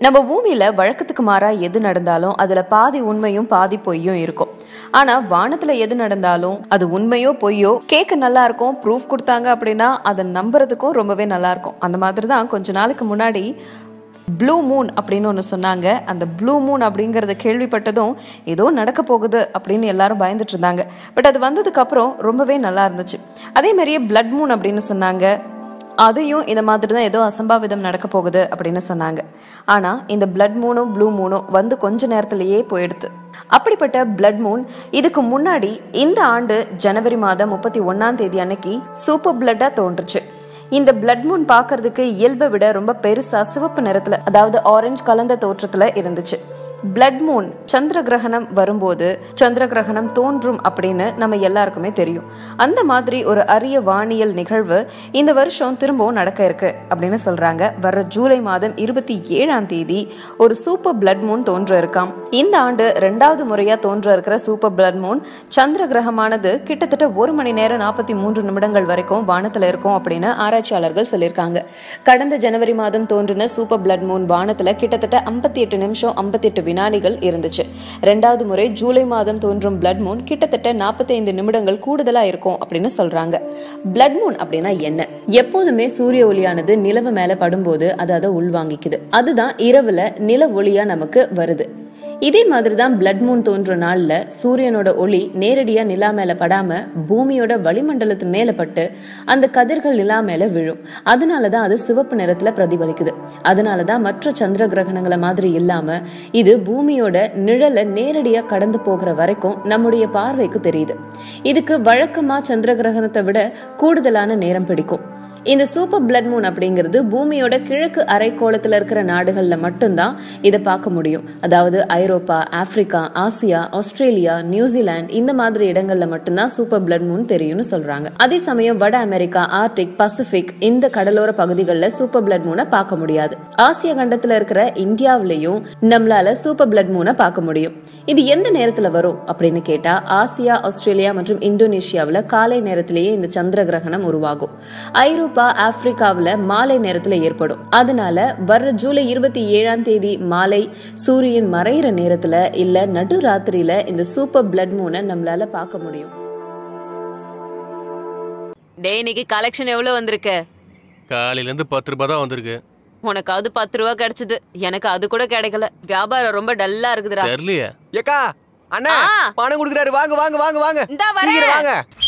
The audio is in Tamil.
நம்ம பூமியில வழக்கத்துக்கு மாறா எது நடந்தாலும் அதுல பாதி உண்மையும் பாதி பொய்யும் இருக்கும். ஆனா வானத்துல எது நடந்தாலும் அது உண்மையோ பொய்யோ கேட்க நல்லா இருக்கும். ப்ரூஃப் கொடுத்தாங்க அப்படின்னா அதை நம்புறதுக்கும் ரொம்பவே நல்லா இருக்கும். அந்த மாதிரிதான் கொஞ்ச நாளுக்கு முன்னாடி ப்ளூ மூன் அப்படின்னு ஒன்று சொன்னாங்க. அந்த ப்ளூ மூன் அப்படிங்கறத கேள்விப்பட்டதும் ஏதோ நடக்க போகுது அப்படின்னு எல்லாரும் பயந்துட்டு இருந்தாங்க. பட் அது வந்ததுக்கு அப்புறம் ரொம்பவே நல்லா இருந்துச்சு. அதே மாதிரியே பிளட் மூன் அப்படின்னு சொன்னாங்க. அதையும் இந்த மாதிரி தான் ஏதோ அசம்பாவிதம் நடக்க போகுது அப்படின்னு சொன்னாங்க. ஆனா இந்த பிளட் மூனும் ப்ளூ மூனும் வந்து கொஞ்ச நேரத்திலேயே போயிடுது. அப்படிப்பட்ட பிளட் மூன் இதுக்கு முன்னாடி இந்த ஆண்டு ஜனவரி மாதம் 31 அன்னைக்கு சூப்பர் பிளட்டா தோன்றுச்சு. இந்த பிளட் மூன் பாக்குறதுக்கு இயல்பை விட ரொம்ப பெருசா சிவப்பு நிறத்துல, அதாவது ஆரஞ்சு கலந்த தோற்றத்துல இருந்துச்சு. பிளட் மூன் சந்திர கிரகணம் வரும்போது சந்திர கிரகணம் தோன்றும் அப்படின்னு நம்ம எல்லாருக்குமே தெரியும். அந்த மாதிரி ஒரு அரிய வானியல் நிகழ்வு இந்த வருஷம் திரும்பவும் நடக்க இருக்கு அப்படின்னு சொல்றாங்க. வர ஜூலை மாதம் 27 ஒரு சூப்பர் பிளட் மூன் தோன்ற இருக்காம். இந்த ஆண்டு 2வது முறையா தோன்ற இருக்கிற சூப்பர் பிளட் மூன் சந்திர கிரகமானது கிட்டத்தட்ட 1 மணி நேரம் 43 நிமிடங்கள் வரைக்கும் வானத்துல இருக்கும் அப்படின்னு ஆராய்ச்சியாளர்கள் சொல்லியிருக்காங்க. கடந்த ஜனவரி மாதம் தோன்றின சூப்பர் பிளட் மூன் வானத்துல கிட்டத்தட்ட 58 நிமிஷம் 58 வினாடிகள் இருந்துச்சு. 2வது முறை ஜூலை மாதம் தோன்றும் பிளட் மூன் கிட்டத்தட்ட 45 நிமிடங்கள் கூடுதலா இருக்கும் அப்படின்னு சொல்றாங்க. பிளட் மூன் அப்படின்னா என்ன? எப்போதுமே சூரிய ஒளியானது நிலவு மேல படும்போது அதை உள்வாங்கிக்குது. அதுதான் இரவுல நில ஒளியா நமக்கு வருது. இதே மாதிரிதான் பிளட் மூன் தோன்ற நாள்ல சூரியனோட ஒளி நேரடியா நிலா மேல படாம பூமியோட வளிமண்டலத்து மேல பட்டு அந்த கதிர்கள் நிலா மேல விழும். அதனாலதான் அது சிவப்பு நிறத்துல பிரதிபலிக்குது. அதனாலதான் மற்ற சந்திர கிரகணங்களை மாதிரி இல்லாம இது பூமியோட நிழல நேரடியா கடந்து போகிற வரைக்கும் நம்முடைய பார்வைக்கு தெரியுது. இதுக்கு வழக்கமா சந்திர கிரகணத்தை விட கூடுதலான நேரம் பிடிக்கும். இந்த சூப்பர் பிளட் மூன் அப்படிங்கிறது பூமியோட கிழக்கு அரைக்கோளத்துல இருக்கிற நாடுகள்ல மட்டும்தான் இதை பார்க்க முடியும். அதாவது ஐரோப்பா, ஆப்பிரிக்கா, ஆசியா, ஆஸ்திரேலியா, நியூசிலாந்து இந்த மாதிரி இடங்கள்ல மட்டும்தான் சூப்பர் பிளட் மூன் தெரியும்னு சொல்றாங்க. அதே சமயம் வட அமெரிக்கா, ஆர்டிக், பசிபிக் இந்த கடலோர பகுதிகளில் சூப்பர் பிளட் மூனை பார்க்க முடியாது. ஆசியா கண்டத்துல இருக்கிற இந்தியாவிலையும் நம்மளால சூப்பர் பிளட் மூனை பார்க்க முடியும். இது எந்த நேரத்துல வரும் அப்படின்னு கேட்டா, ஆசியா, ஆஸ்திரேலியா மற்றும் இந்தோனேஷியாவில காலை நேரத்திலேயே இந்த சந்திர கிரகணம் உருவாகும். ஐரோப்பா, ஆப்பிரிக்காவில மாலை நேரத்துல ஏற்படும். அதனால வர்ற ஜூலை 27 மாலை சூரியன் மறையிற நேரத்துல இல்ல நடு ராத்திரியில இந்த சூப்பர் பிளட் மூனை நம்மளால பார்க்க முடியும். டேய், இன்னைக்கு கலெக்ஷன் எவ்வளவு வந்திருக்கு? காலையில இருந்து 10 ரூபாய் தான் வந்திருக்கு. உனக்காவது 10 ரூபாய் கிடைச்சது, எனக்கு அது கூட கிடைக்கல. வியாபாரம் ரொம்ப டல்லா இருக்குதுடா. தெரியலையே. ஏக்கா, அண்ணா பணம் குடுக்குறாரு. வாங்க வாங்க வாங்க வாங்க. இந்தா வரேன். வாங்க.